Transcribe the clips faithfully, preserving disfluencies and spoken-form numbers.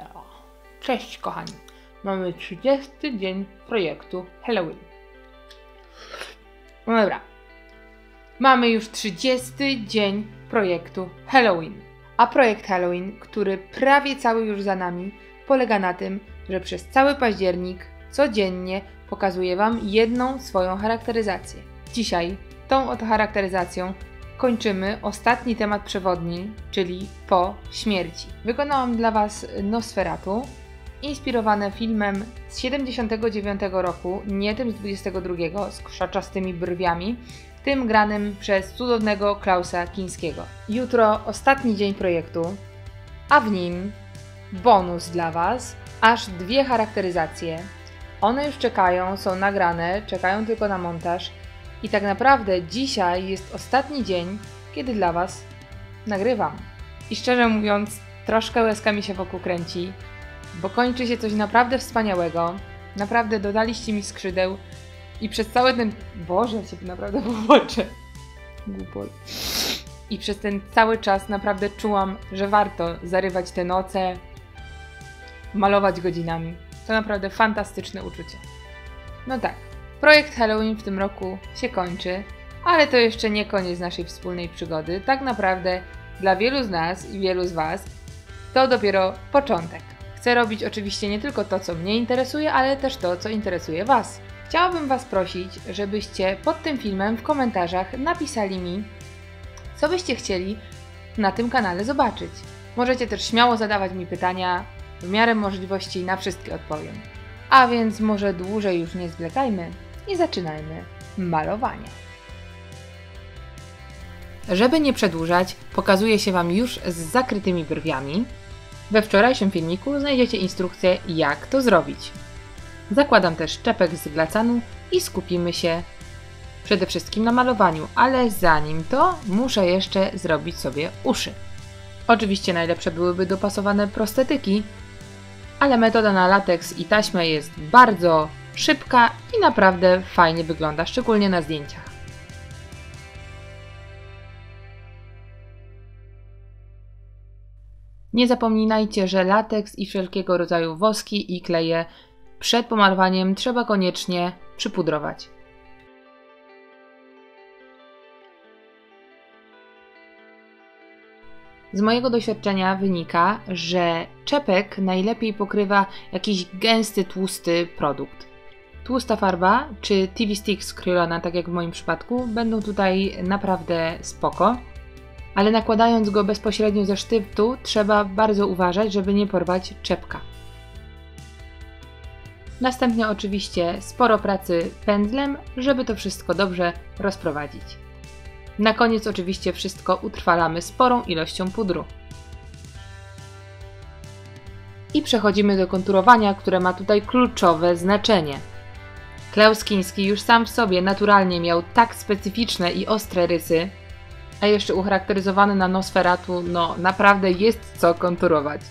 Cześć kochani, mamy trzydziesty dzień projektu Halloween. No dobra, mamy już trzydziesty dzień projektu Halloween. A projekt Halloween, który prawie cały już za nami, polega na tym, że przez cały październik codziennie pokazuję Wam jedną swoją charakteryzację. Dzisiaj tą oto charakteryzacją kończymy ostatni temat przewodni, czyli po śmierci. Wykonałam dla Was Nosferatu, inspirowane filmem z siedemdziesiątego dziewiątego roku, nie tym z dwudziestego drugiego, z krzaczastymi brwiami, tym granym przez cudownego Klausa Kinskiego. Jutro ostatni dzień projektu, a w nim bonus dla Was, aż dwie charakteryzacje. One już czekają, są nagrane, czekają tylko na montaż i tak naprawdę dzisiaj jest ostatni dzień, kiedy dla Was nagrywam. I szczerze mówiąc, troszkę łezka mi się wokół kręci, bo kończy się coś naprawdę wspaniałego. Naprawdę dodaliście mi skrzydeł i przez cały ten... Boże, ja się naprawdę popatrzę. Głupol. I przez ten cały czas naprawdę czułam, że warto zarywać te noce, malować godzinami. To naprawdę fantastyczne uczucie. No tak, projekt Halloween w tym roku się kończy, ale to jeszcze nie koniec naszej wspólnej przygody. Tak naprawdę dla wielu z nas i wielu z Was to dopiero początek. Chcę robić oczywiście nie tylko to, co mnie interesuje, ale też to, co interesuje Was. Chciałabym Was prosić, żebyście pod tym filmem w komentarzach napisali mi, co byście chcieli na tym kanale zobaczyć. Możecie też śmiało zadawać mi pytania, w miarę możliwości na wszystkie odpowiem. A więc może dłużej już nie zwlekajmy i zaczynajmy malowanie. Żeby nie przedłużać, pokazuję się Wam już z zakrytymi brwiami. We wczorajszym filmiku znajdziecie instrukcję, jak to zrobić. Zakładam też czepek z glacanu i skupimy się przede wszystkim na malowaniu, ale zanim to muszę jeszcze zrobić sobie uszy. Oczywiście najlepsze byłyby dopasowane prostetyki, ale metoda na lateks i taśmę jest bardzo szybka i naprawdę fajnie wygląda, szczególnie na zdjęciach. Nie zapominajcie, że lateks i wszelkiego rodzaju woski i kleje przed pomalowaniem trzeba koniecznie przypudrować. Z mojego doświadczenia wynika, że czepek najlepiej pokrywa jakiś gęsty, tłusty produkt. Tłusta farba czy T V stick z Krylona, tak jak w moim przypadku, będą tutaj naprawdę spoko, ale nakładając go bezpośrednio ze sztyftu trzeba bardzo uważać, żeby nie porwać czepka. Następnie oczywiście sporo pracy pędzlem, żeby to wszystko dobrze rozprowadzić. Na koniec oczywiście wszystko utrwalamy sporą ilością pudru. I przechodzimy do konturowania, które ma tutaj kluczowe znaczenie. Klaus Kiński już sam w sobie naturalnie miał tak specyficzne i ostre rysy, a jeszcze ucharakteryzowany na Nosferatu, no naprawdę jest co konturować.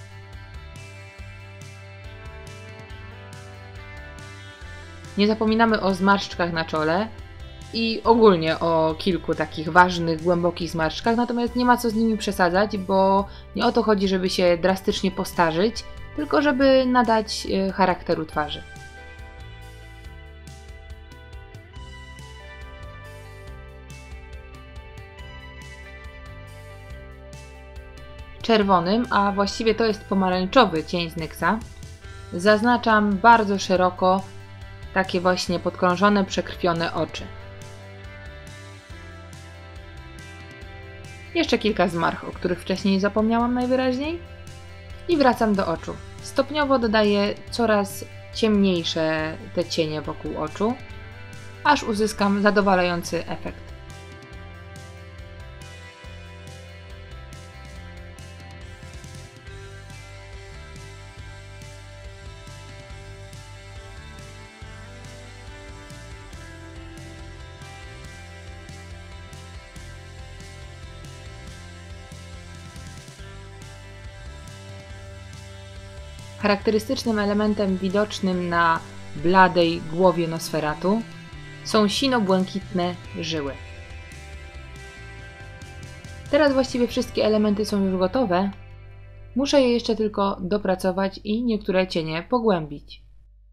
Nie zapominamy o zmarszczkach na czole i ogólnie o kilku takich ważnych, głębokich zmarszczkach, natomiast nie ma co z nimi przesadzać, bo nie o to chodzi, żeby się drastycznie postarzyć, tylko żeby nadać charakteru twarzy. Czerwonym, a właściwie to jest pomarańczowy cień z Nyxa, zaznaczam bardzo szeroko takie właśnie podkrążone, przekrwione oczy. Jeszcze kilka zmarch, o których wcześniej zapomniałam najwyraźniej. I wracam do oczu. Stopniowo dodaję coraz ciemniejsze te cienie wokół oczu, aż uzyskam zadowalający efekt. Charakterystycznym elementem widocznym na bladej głowie Nosferatu są sino-błękitne żyły. Teraz właściwie wszystkie elementy są już gotowe, Muszę je jeszcze tylko dopracować i niektóre cienie pogłębić.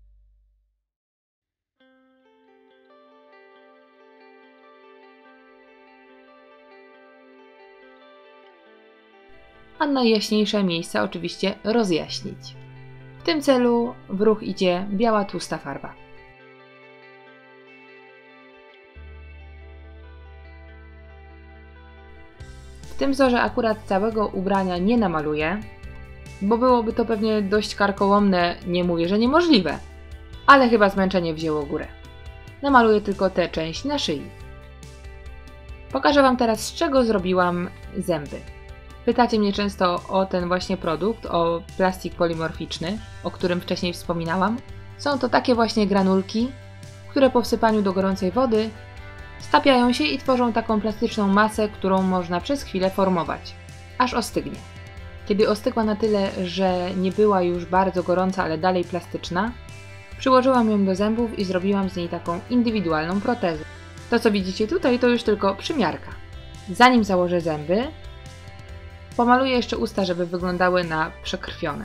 A najjaśniejsze miejsca oczywiście rozjaśnić. W tym celu w ruch idzie biała tłusta farba. W tym wzorze akurat całego ubrania nie namaluję, bo byłoby to pewnie dość karkołomne, nie mówię, że niemożliwe, ale chyba zmęczenie wzięło górę. Namaluję tylko tę część na szyi. Pokażę Wam teraz, z czego zrobiłam zęby. Pytacie mnie często o ten właśnie produkt, o plastik polimorficzny, o którym wcześniej wspominałam. Są to takie właśnie granulki, które po wsypaniu do gorącej wody stapiają się i tworzą taką plastyczną masę, którą można przez chwilę formować, aż ostygnie. Kiedy ostygła na tyle, że nie była już bardzo gorąca, ale dalej plastyczna, przyłożyłam ją do zębów i zrobiłam z niej taką indywidualną protezę. To, co widzicie tutaj, to już tylko przymiarka. Zanim założę zęby, pomaluję jeszcze usta, żeby wyglądały na przekrwione.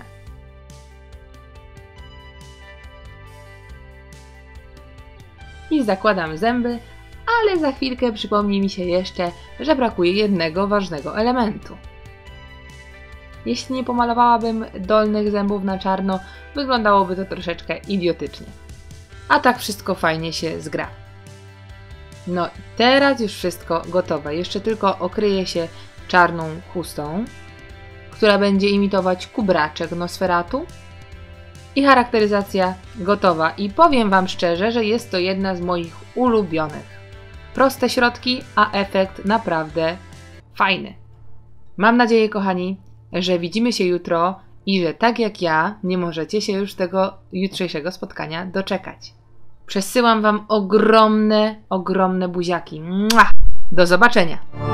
I zakładam zęby, ale za chwilkę przypomni mi się jeszcze, że brakuje jednego ważnego elementu. Jeśli nie pomalowałabym dolnych zębów na czarno, wyglądałoby to troszeczkę idiotycznie. A tak wszystko fajnie się zgra. No teraz już wszystko gotowe. Jeszcze tylko okryję się czarną chustą, która będzie imitować kubraczek Nosferatu. I charakteryzacja gotowa. I powiem Wam szczerze, że jest to jedna z moich ulubionych. Proste środki, a efekt naprawdę fajny. Mam nadzieję, kochani, że widzimy się jutro i że tak jak ja nie możecie się już tego jutrzejszego spotkania doczekać. Przesyłam Wam ogromne, ogromne buziaki. Mua! Do zobaczenia!